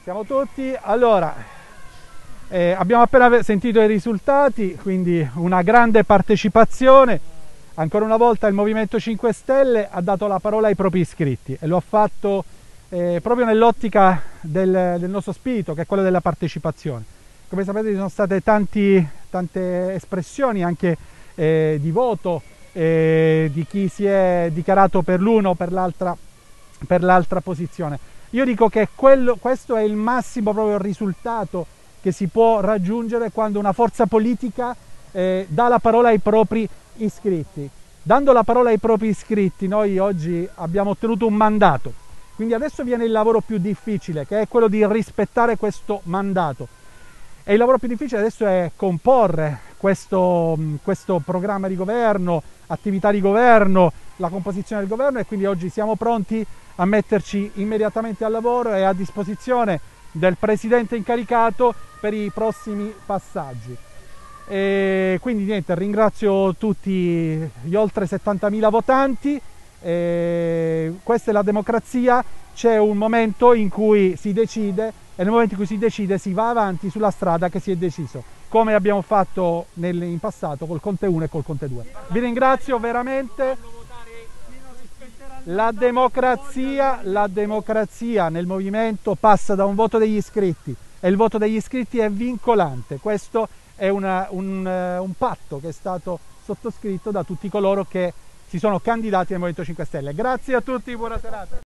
Siamo tutti. Allora, abbiamo appena sentito i risultati, quindi una grande partecipazione. Ancora una volta il Movimento 5 Stelle ha dato la parola ai propri iscritti e lo ha fatto proprio nell'ottica del nostro spirito, che è quello della partecipazione. Come sapete ci sono state tante espressioni anche di voto di chi si è dichiarato per l'uno o per l'altra posizione. Io dico che questo è il massimo proprio risultato che si può raggiungere quando una forza politica dà la parola ai propri iscritti. Dando la parola ai propri iscritti noi oggi abbiamo ottenuto un mandato, quindi adesso viene il lavoro più difficile, che è quello di rispettare questo mandato. E il lavoro più difficile adesso è comporre questo programma di governo, attività di governo, la composizione del governo, e quindi oggi siamo pronti a metterci immediatamente al lavoro e a disposizione del presidente incaricato per i prossimi passaggi. E quindi niente, ringrazio tutti gli oltre 70.000 votanti. Questa è la democrazia, c'è un momento in cui si decide e nel momento in cui si decide si va avanti sulla strada che si è deciso, come abbiamo fatto in passato col Conte 1 e col Conte 2. Vi ringrazio veramente. La democrazia nel movimento passa da un voto degli iscritti e il voto degli iscritti è vincolante. Questo è un patto che è stato sottoscritto da tutti coloro che si sono candidati al Movimento 5 Stelle. Grazie a tutti, buona serata.